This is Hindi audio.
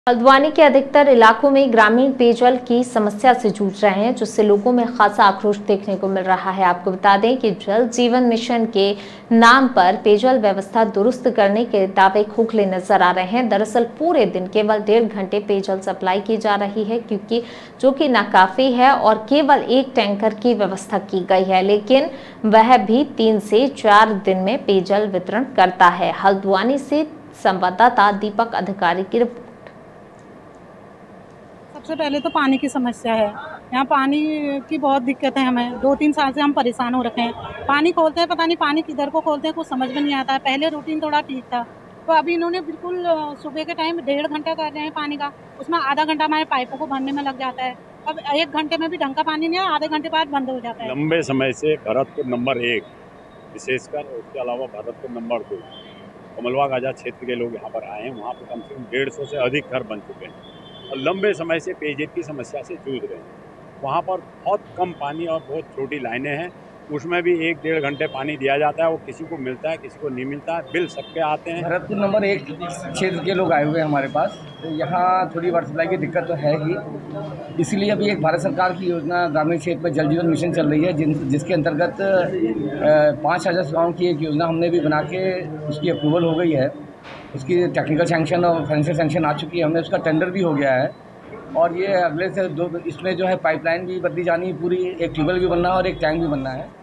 हल्द्वानी के अधिकतर इलाकों में ग्रामीण पेयजल की समस्या से जूझ रहे हैं, जिससे लोगों में खासा आक्रोश देखने को मिल रहा है। आपको बता दें कि जल जीवन मिशन के नाम पर पेयजल व्यवस्था दुरुस्त करने के दावे खोखले नजर आ रहे हैं। दरअसल पूरे दिन केवल 1.5 घंटे पेयजल सप्लाई की जा रही है, क्योंकि जो कि नाकाफी है और केवल एक टैंकर की व्यवस्था की गई है, लेकिन वह भी 3 से 4 दिन में पेयजल वितरण करता है। हल्द्वानी से संवाददाता दीपक अधिकारी की रिपोर्ट। सबसे पहले तो पानी की समस्या है। यहाँ पानी की बहुत दिक्कत है। हमें 2-3 साल से हम परेशान हो रखे हैं। पानी खोलते हैं, पता नहीं पानी किधर को खोलते हैं, कुछ समझ में नहीं आता है। पहले रूटीन थोड़ा ठीक था, तो अभी इन्होंने बिल्कुल सुबह के टाइम 1.5 घंटा कर रहे हैं पानी का, उसमें आधा घंटा हमारे पाइपों को भरने में लग जाता है। अब 1 घंटे में भी ढंग का पानी नहीं है, आधे घंटे बाद बंद हो जाता है। लंबे समय से भरतपुर नंबर 1 विशेषकर, उसके अलावा भरतपुर नंबर 2 कमलबाग आजाद क्षेत्र के लोग यहाँ पर आए हैं। वहाँ पर कम से कम 150 से अधिक घर बन चुके हैं और लंबे समय से पेयजल की समस्या से जूझ रहे हैं। वहाँ पर बहुत कम पानी और बहुत छोटी लाइनें हैं, उसमें भी 1-1.5 घंटे पानी दिया जाता है। वो किसी को मिलता है, किसी को नहीं मिलता है। बिल सबके आते हैं। भरतपुर नंबर 1 क्षेत्र के लोग आए हुए हैं हमारे पास। तो यहाँ थोड़ी वाटर सप्लाई की दिक्कत तो है ही, इसीलिए अभी एक भारत सरकार की योजना ग्रामीण क्षेत्र में जल जीवन मिशन चल रही है, जिसके अंतर्गत 5,000 गाँव की एक योजना हमने भी बना के उसकी अप्रूवल हो गई है। उसकी टेक्निकल सैंक्शन और फाइनेंशियल सैंक्शन आ चुकी है, हमने उसका टेंडर भी हो गया है। और ये अगले से 2 इसमें जो है पाइपलाइन भी बदली जानी है पूरी, एक ट्यूबवेल भी बनना है और एक टैंक भी बनना है।